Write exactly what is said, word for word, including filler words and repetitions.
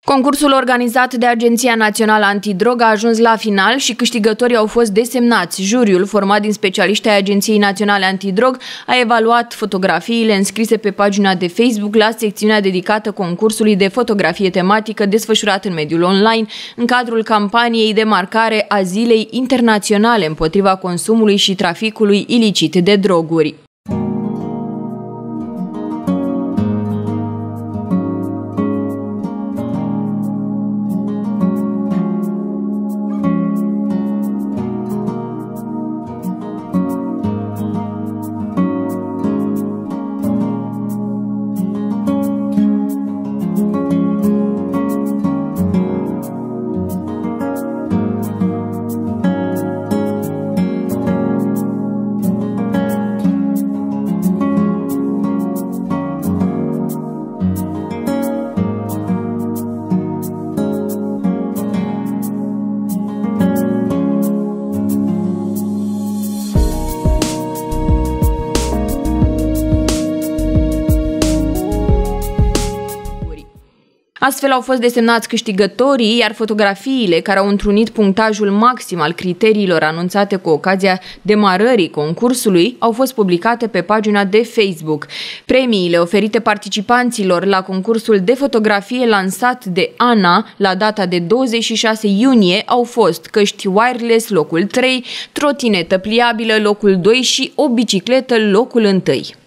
Concursul organizat de Agenția Națională Antidrog a ajuns la final și câștigătorii au fost desemnați. Juriul, format din specialiști ai Agenției Naționale Antidrog, a evaluat fotografiile înscrise pe pagina de Facebook la secțiunea dedicată concursului de fotografie tematică desfășurat în mediul online în cadrul campaniei de marcare a Zilei Internaționale împotriva consumului și traficului ilicit de droguri. Astfel au fost desemnați câștigătorii, iar fotografiile care au întrunit punctajul maxim al criteriilor anunțate cu ocazia demarării concursului au fost publicate pe pagina de Facebook. Premiile oferite participanților la concursul de fotografie lansat de Ana la data de douăzeci și șase iunie au fost căști wireless locul trei, trotinetă pliabilă locul doi și o bicicletă locul unu.